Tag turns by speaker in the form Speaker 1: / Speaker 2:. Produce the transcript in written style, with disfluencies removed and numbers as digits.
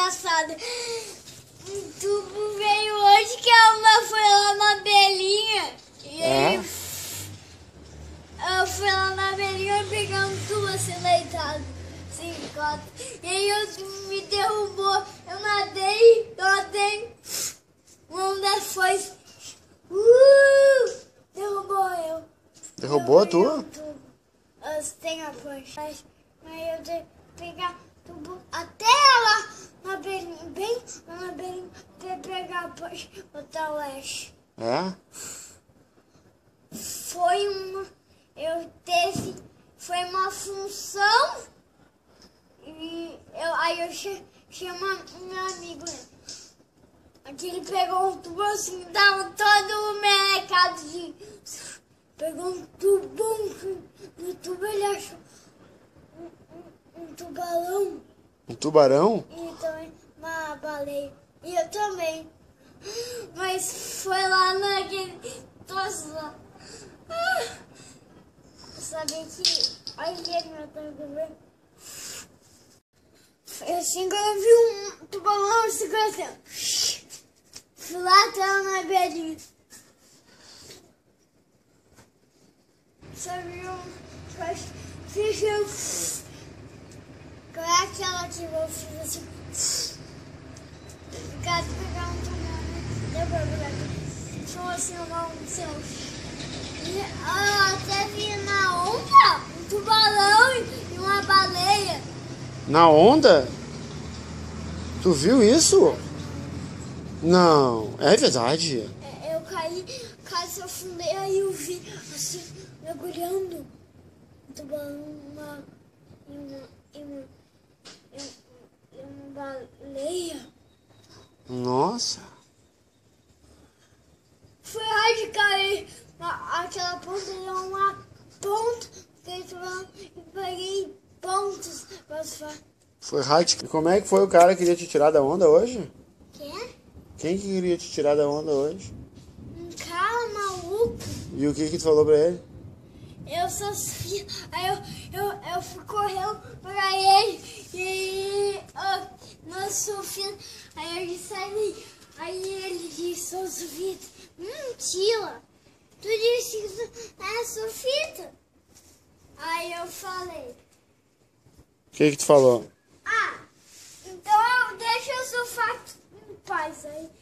Speaker 1: engraçado. Tu veio hoje que a Alma foi lá na belinha. E aí eu fui lá na belinha pegando tu assim deitado. Assim, e aí me derrubou. Eu nadei. Uma onda foi. Derrubou eu.
Speaker 2: Derrubou tu?
Speaker 1: Eu tenho a prancha. Mas eu tenho que pegar tubo até lá na beirinha, bem na beirinha, pra pegar a prancha e botar o eixo.
Speaker 2: É?
Speaker 1: Foi uma função e aí eu chamei meu amigo. Aqui ele pegou um tubo assim, tava todo melecado de... Pegou um tubão, no tubo ele achou um tubarão.
Speaker 2: Um tubarão?
Speaker 1: E também uma baleia. E eu também. Mas foi lá naquele troço lá. Eu sabia que... Olha aqui, meu tubarão. Foi assim que eu vi um tubarão se crescendo. Fui lá, tava na beirinha. Sabe, fiz qual é aquela que eu fiz assim? Ficar pegar um tubarão, né? Só assim, um céu. E até vi na onda um tubarão e uma baleia.
Speaker 2: Na onda? Tu viu isso? Não, é verdade.
Speaker 1: Eu caí, quase afundei, aí eu vi assim, mergulhando um tubarão, uma baleia.
Speaker 2: Nossa.
Speaker 1: Foi radical, aquela ponta era uma ponta, e peguei pontos para falar.
Speaker 2: Foi radical. E como é que foi o cara que queria te tirar da onda hoje?
Speaker 1: Quem?
Speaker 2: Quem que queria te tirar da onda hoje?
Speaker 1: Um cara maluco.
Speaker 2: E o que tu falou pra ele?
Speaker 1: Eu sou Sofia, aí eu fui correndo pra ele e nós Sofia, aí eu disse aí ele disse, sou Sofia, mentira, tu disse que tu é Sofia. Aí eu falei,
Speaker 2: O que tu falou?
Speaker 1: então deixa eu sofá em paz aí.